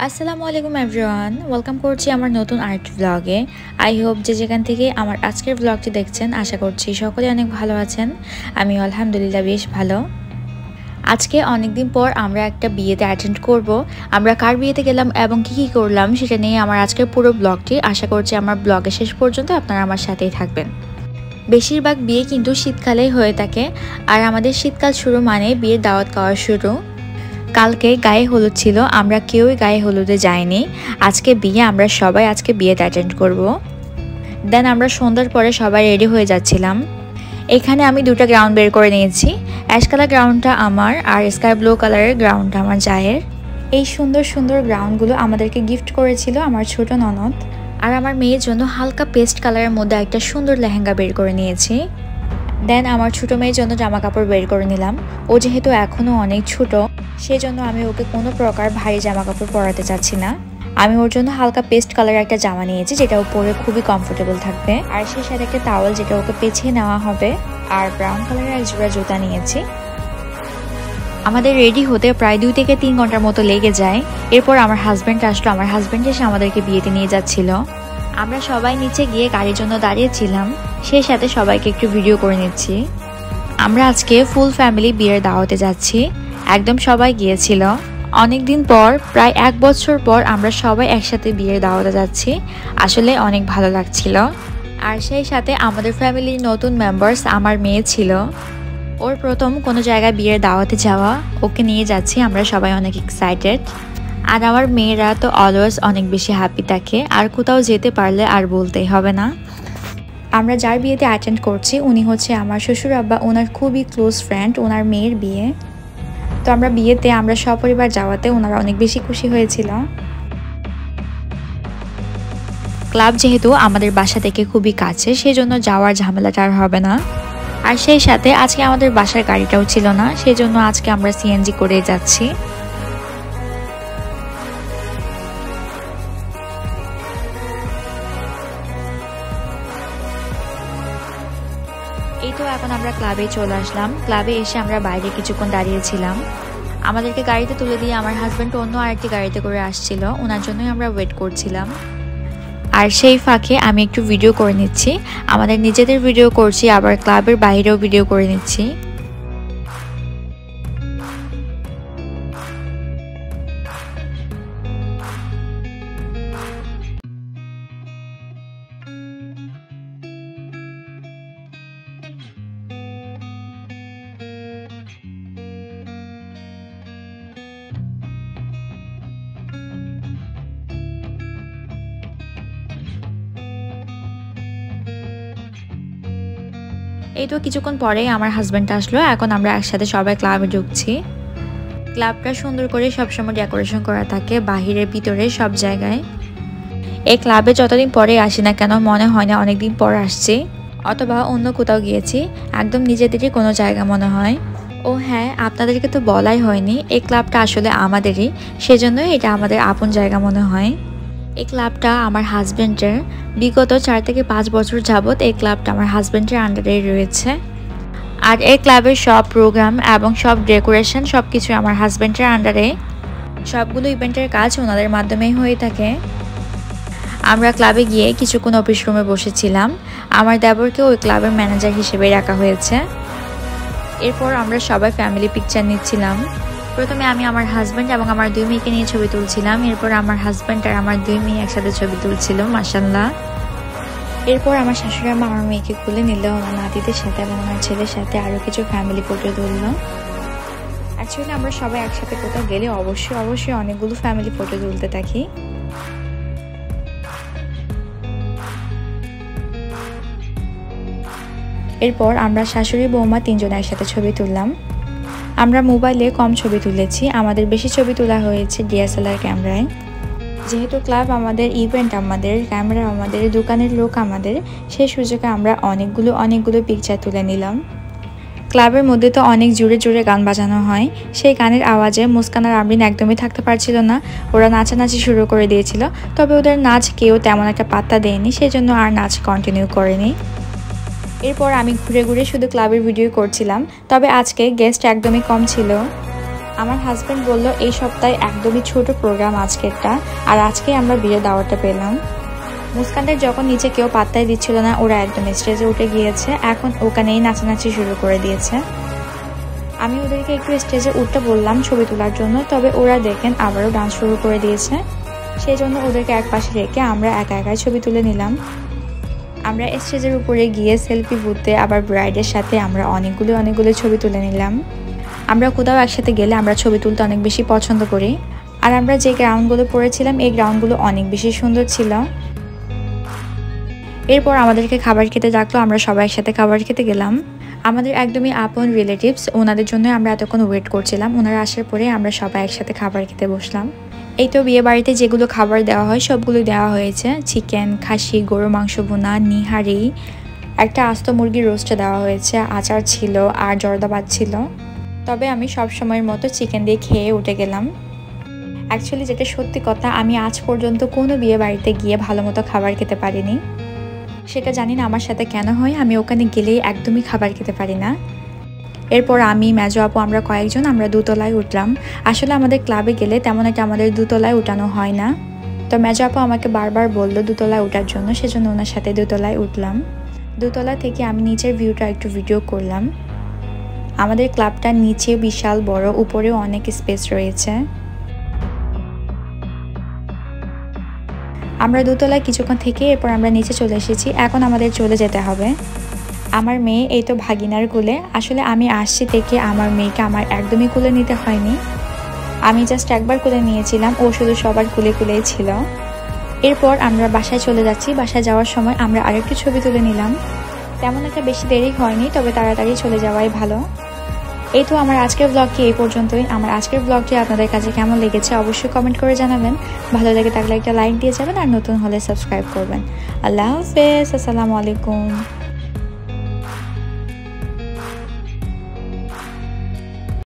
আসসালামু আলাইকুম everyone, welcome করছি আমার নতুন আরেকটি ব্লগে। আই হোপ যে যেখান থেকে আমার আজকের ব্লগটি দেখছেন আশা করছি সকলে অনেক ভালো আছেন। আমি আলহামদুলিল্লাহ বেশ ভালো। আজকে অনেকদিন পর আমরা একটা বিয়েতে অ্যাটেন্ড করব। আমরা কার বিয়েতে গেলাম এবং কি করলাম সেটা নিয়ে আমার আজকের পুরো ব্লগটি। আশা করছি আমার ব্লগের শেষ পর্যন্ত আপনারা আমার সাথেই থাকবেন। বেশিরভাগ বিয়ে কিন্তু শীতকালেই হয়ে থাকে, আর আমাদের শীতকাল শুরু মানে বিয়ের দাওয়াত খাওয়া শুরু। কালকে গায়ে হলুদ ছিল, আমরা কেউই গায়ে হলুদে যাইনি। আজকে বিয়ে, আমরা সবাই আজকে বিয়েতে অ্যাটেন্ড করব। দেন আমরা সন্ধ্যার পরে সবাই রেডি হয়ে যাচ্ছিলাম। এখানে আমি দুটো গ্রাউন্ড বের করে নিয়েছি। অ্যাশ কালার গ্রাউন্ডটা আমার আর স্কাই ব্লু কালারের গ্রাউন্ডটা আমার জায়ের। এই সুন্দর সুন্দর গ্রাউন্ডগুলো আমাদেরকে গিফট করেছিল আমার ছোট ননদ। আর আমার মেয়ের জন্য হালকা পেস্ট কালারের মধ্যে একটা সুন্দর লেহেঙ্গা বের করে নিয়েছি। দেন আমার ছোটো মেয়ের জন্য জামা কাপড় বের করে নিলাম। ও যেহেতু এখনও অনেক ছোট, সেজন্য আমি ওকে কোনো প্রকার ভারী জামা কাপড় পরাতে চাচ্ছি না। আমি ওর জন্য হালকা পেস্ট কালারের একটা জামা নিয়েছি, যেটা ও পরে খুবই কমফোর্টেবল থাকবে। আর সেই সাথে একটা টাওয়েল, যেটা ওকে পেঁচিয়ে নেওয়া হবে। আর ব্রাউন কালারের এক জোড়া জুতা নিয়েছি। আমাদের রেডি হতে প্রায় 2 থেকে 3 ঘন্টার মতো লেগে যায়। এরপর আমার হাজব্যান্ড আসলো। আমার হাজব্যান্ড এসে আমাদেরকে বিয়েতে নিয়ে যাচ্ছিল। আমরা সবাই নিচে গিয়ে গাড়ির জন্য দাঁড়িয়েছিলাম, সেই সাথে সবাইকে একটু ভিডিও করে নিচ্ছি। আমরা আজকে ফুল ফ্যামিলি বিয়ের দাওয়াতে যাচ্ছি। একদম সবাই গিয়েছিল। অনেকদিন পর, প্রায় 1 বছর পর আমরা সবাই একসাথে বিয়ের দাওয়াতে যাচ্ছি। আসলে অনেক ভালো লাগছিল। আর সেই সাথে আমাদের ফ্যামিলির নতুন মেম্বার্স আমার মেয়ে ছিল। ওর প্রথম কোনো জায়গায় বিয়ের দাওয়াতে যাওয়া, ওকে নিয়ে যাচ্ছি। আমরা সবাই অনেক এক্সাইটেড। আর আমার মেয়েরা তো অলওয়েজ অনেক বেশি হ্যাপি থাকে, আর কোথাও যেতে পারলে আর বলতেই হবে না। আমরা যার বিয়েতে অ্যাটেন্ড করছি উনি হচ্ছে আমার শ্বশুর আব্বা, ওনার খুবই ক্লোজ ফ্রেন্ড, ওনার মেয়ের বিয়ে। তো আমরা বিয়েতে আমরা সপরিবার যাওয়াতে ওনারা অনেক বেশি খুশি হয়েছিল। ক্লাব যেহেতু আমাদের বাসা থেকে খুবই কাছে, সেজন্য যাওয়ার ঝামেলাটা আর হবে না। আর সেই সাথে আজকে আমাদের বাসার গাড়িটাও ছিল না, সেজন্য আজকে আমরা সিএনজি করে যাচ্ছি। এই তো এখন আমরা ক্লাবে চলে আসলাম। ক্লাবে এসে আমরা বাইরে কিছুক্ষণ দাঁড়িয়েছিলাম। আমাদেরকে গাড়িতে তুলে দিয়ে আমার হাজব্যান্ড অন্য আরেকটি গাড়িতে করে আসছিল, ওনার জন্যই আমরা ওয়েট করছিলাম। আর সেই ফাঁকে আমি একটু ভিডিও করে নিচ্ছি। আমাদের নিজেদের ভিডিও করছি, আবার ক্লাবের বাইরেও ভিডিও করে নিচ্ছি। এই তো কিছুক্ষণ পরেই আমার হাজব্যান্ড আসলো। এখন আমরা একসাথে সবাই ক্লাবে ঢুকছি। ক্লাবটা সুন্দর করে সবসময় ডেকোরেশন করা থাকে, বাহিরে ভিতরে সব জায়গায়। এই ক্লাবে যতদিন পরে আসি না কেন মনে হয় না অনেকদিন পর আসছি, অথবা অন্য কোথাও গিয়েছি। একদম নিজেদেরই কোনো জায়গা মনে হয়। ও হ্যাঁ, আপনাদেরকে তো বলাই হয়নি, এই ক্লাবটা আসলে আমাদেরই, সেজন্যই এটা আমাদের আপন জায়গা মনে হয়। এই ক্লাবটা আমার হাজব্যান্ডের। বিগত 4 থেকে 5 বছর যাবৎ এই ক্লাবটা আমার হাজব্যান্ডের আন্ডারে রয়েছে। আর এই ক্লাবের সব প্রোগ্রাম এবং সব ডেকোরেশন সবকিছু আমার হাজব্যান্ডের আন্ডারে। সবগুলো ইভেন্টের কাজ ওনাদের মাধ্যমেই হয়ে থাকে। আমরা ক্লাবে গিয়ে কিছুক্ষণ অফিস রুমে বসেছিলাম। আমার দেবরকে ওই ক্লাবের ম্যানেজার হিসেবে রাখা হয়েছে। এরপর আমরা সবাই ফ্যামিলি পিকচার নিচ্ছিলাম। প্রথমে আমি আমার হাজব্যান্ড এবং আমার 2 মেয়েকে নিয়ে ছবি তুলছিলাম। এরপর আমার হাজব্যান্ড আর আমার 2 মেয়ে একসাথে ছবি তুলছিল, মাশাআল্লাহ। এরপর আমার শাশুড়ি আম্মা আমার মেয়েকে খুলে নিল, আমার নাতিদের সাথে এবং আমার ছেলের সাথে আরও কিছু ফ্যামিলি ফটো তুলল। অ্যাকচুয়ালি আমরা সবাই একসাথে কোথাও গেলে অবশ্যই অনেকগুলো ফ্যামিলি ফটো তুলতে থাকি। এরপর আমরা শাশুড়ি বৌমা 3 জন একসাথে ছবি তুললাম। আমরা মোবাইলে কম ছবি তুলেছি, আমাদের বেশি ছবি তোলা হয়েছে ডিএসএলআর ক্যামেরায়। যেহেতু ক্লাব আমাদের, ইভেন্ট আমাদের, ক্যামেরা আমাদের, দোকানের লোক আমাদের, সেই সুযোগে আমরা অনেকগুলো পিকচার তুলে নিলাম। ক্লাবের মধ্যে তো অনেক জোরে জোরে গান বাজানো হয়। সেই গানের আওয়াজে মুস্কান আর আমরিন একদমই থাকতে পারছিল না। ওরা নাচানাচি শুরু করে দিয়েছিল, তবে ওদের নাচ কেউ তেমন একটা পাত্তা দেয়নি, সেজন্য আর নাচ কন্টিনিউ করেনি। এরপর আমি ঘুরে ঘুরে শুধু ক্লাবের ভিডিও করছিলাম, তবে আজকে গেস্ট একদমই কম ছিল। আমার হাজবেন্ড বলল এই সপ্তাহে একদমই ছোট প্রোগ্রাম আজকেরটা, আর আজকে আমরা বিয়ের দাওয়াতটা পেলাম। মুস্কানদের যখন নিচে কেউ পাত্তাই দিচ্ছিল না, ওরা একদম স্টেজে উঠে গিয়েছে, এখন ওখানেই নাচানাচি শুরু করে দিয়েছে। আমি ওদেরকে একটু স্টেজে উঠতে বললাম ছবি তোলার জন্য, তবে ওরা দেখেন আবারও ডান্স শুরু করে দিয়েছে। সেই জন্য ওদেরকে এক পাশে রেখে আমরা একা একাই ছবি তুলে নিলাম। আমরা স্টেজের উপরে গিয়ে সেলফি বুথে আবার ব্রাইডের সাথে আমরা অনেকগুলো ছবি তুলে নিলাম। আমরা কোথাও একসাথে গেলে আমরা ছবি তুলতে অনেক বেশি পছন্দ করি। আর আমরা যে গ্রাউন্ডগুলো পড়েছিলাম এই গ্রাউন্ডগুলো অনেক বেশি সুন্দর ছিল। এরপর আমাদেরকে খাবার খেতে ডাকলো, আমরা সবাই একসাথে খাবার খেতে গেলাম। আমাদের একদমই আপন রিলেটিভস, ওনাদের জন্য আমরা এতক্ষণ ওয়েট করছিলাম। ওনারা আসার পরে আমরা সবাই একসাথে খাবার খেতে বসলাম। এই তো বিয়ে বাড়িতে যেগুলো খাবার দেওয়া হয় সবগুলো দেওয়া হয়েছে। চিকেন, খাসি, গরু মাংস ভুনা, নিহারি, একটা আস্ত মুরগির রোস্টে দেওয়া হয়েছে, আচার ছিল আর জর্দাবাদ ছিল। তবে আমি সব সময়ের মতো চিকেন দিয়ে খেয়ে উঠে গেলাম। অ্যাকচুয়ালি যেটা সত্যি কথা, আমি আজ পর্যন্ত কোনো বিয়ে বাড়িতে গিয়ে ভালো মতো খাবার খেতে পারিনি। সেটা জানি না আমার সাথে কেন হয়, আমি ওখানে গেলেই একদমই খাবার খেতে পারি না। এরপর আমি, মেজো আপু, আমরা কয়েকজন আমরা দোতলায় উঠলাম। আসলে আমাদের ক্লাবে গেলে তেমন একটা আমাদের দোতলায় উঠানো হয় না। তো মেজো আপু আমাকে বারবার বললো দোতলায় ওঠার জন্য, সেজন্য ওনার সাথে দোতলায় উঠলাম। দোতলা থেকে আমি নিচের ভিউটা একটু ভিডিও করলাম। আমাদের ক্লাবটার নিচে বিশাল বড়, উপরেও অনেক স্পেস রয়েছে। আমরা দোতলায় কিছুক্ষণ থেকে এরপর আমরা নিচে চলে এসেছি। এখন আমাদের চলে যেতে হবে। আমার মেয়ে এই তো ভাগিনার কোলে। আসলে আমি আসছি থেকে আমার মেয়েকে আমার একদমই কোলে নিতে হয়নি, আমি জাস্ট একবার কোলে নিয়েছিলাম, ও শুধু সবার কুলেই ছিল। এরপর আমরা বাসায় চলে যাচ্ছি। বাসায় যাওয়ার সময় আমরা আরেকটু ছবি তুলে নিলাম। তেমন একটা বেশি দেরি হয়নি, তবে তাড়াতাড়ি চলে যাওয়াই ভালো। এই তো আমার আজকের ব্লগটি এই পর্যন্তই। আমার আজকের ব্লগটি আপনাদের কাছে কেমন লেগেছে অবশ্যই কমেন্ট করে জানাবেন। ভালো লেগে থাকলে একটা লাইক দিয়ে যাবেন, আর নতুন হলে সাবস্ক্রাইব করবেন। আল্লাহ হাফেজ, আসসালামু আলাইকুম।